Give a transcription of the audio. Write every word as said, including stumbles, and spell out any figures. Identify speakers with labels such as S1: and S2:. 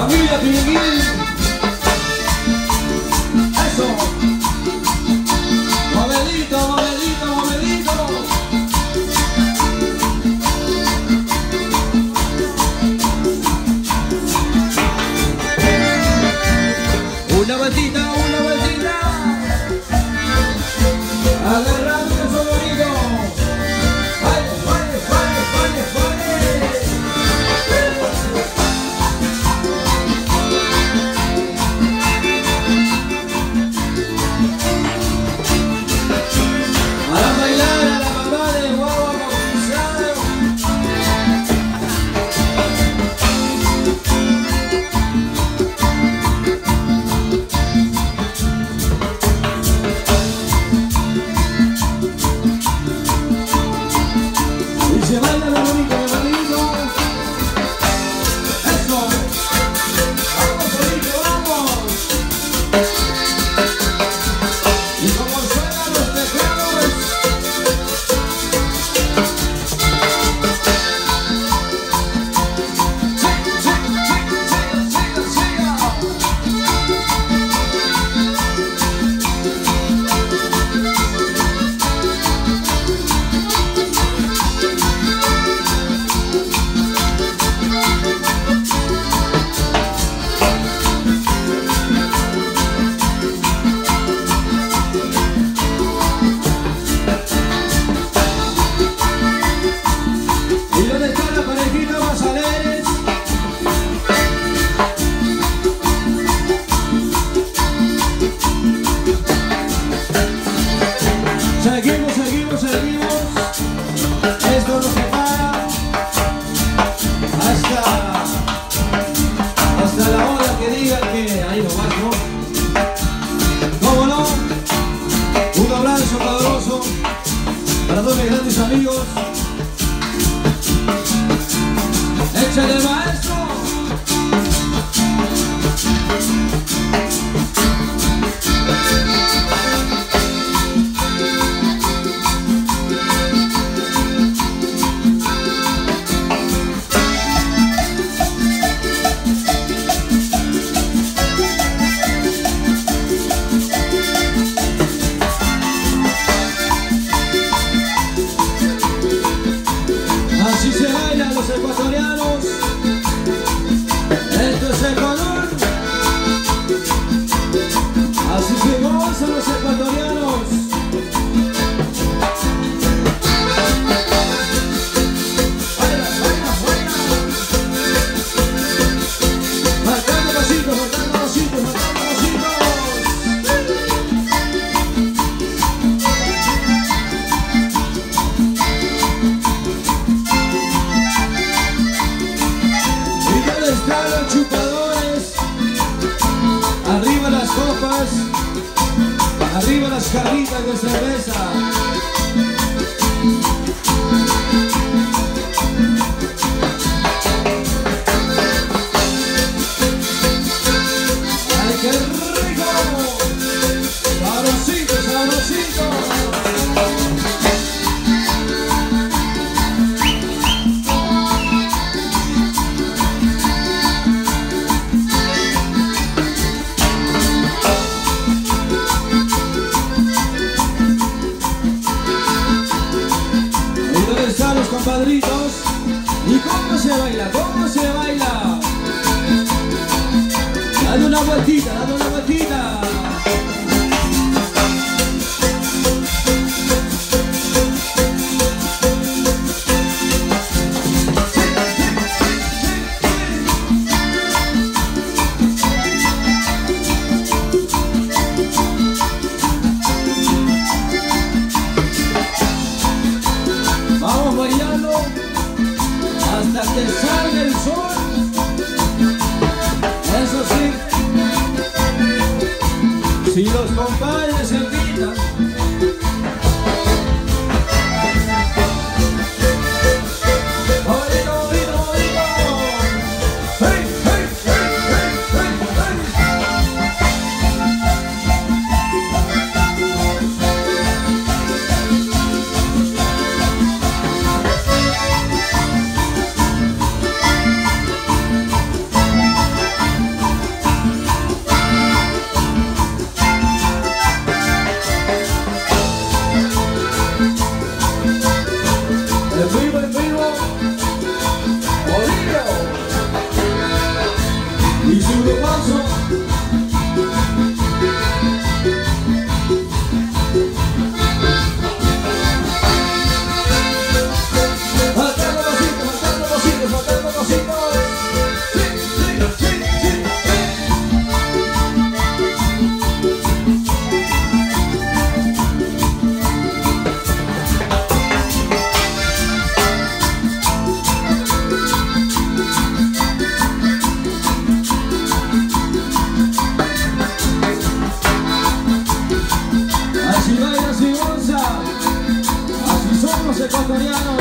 S1: Familia Piriquín. Eso. Movedito, movedito, movedito. Una vueltita, una vueltita. Agarrando el favorito. Vale, vale, vale, vale, vale. A bailar a la mamá de guagua bautizado. Y se baila la bonita, la bonito. Eso. Vamos, bonito, vamos. Y como suenan los teclados. ¿Y dónde están las parejitas más alegres? Seguimos, seguimos, seguimos. Esto no se para hasta, hasta la hora que digan que ahí nomás, ¿no? ¿Cómo no? Un abrazo poderoso para todos mis grandes amigos. ¡Échale, maestro! Así se bailan los ecuatorianos. Esto es Ecuador. Así se gozan los ecuatorianos. Baila, baila, baila. Marcando pasitos, marcando pasitos, marcando pasitos. ¿Y dónde están los chupadores? Arriba las copas, arriba las jarritas de cerveza. ¡Ay, qué rico! ¡Sabrosito, sabrosito! ¿Y dónde están los compadritos? ¿Y cómo se baila? ¿Cómo se baila? Dale una vueltita, dale una vueltita. Vamos bailando hasta que salga el sol. Eso sí, si los compadres se invitan. Bonito, bonito, bonito. ¡Hey, hey, hey, hey, hey, hey! ecuatorianos.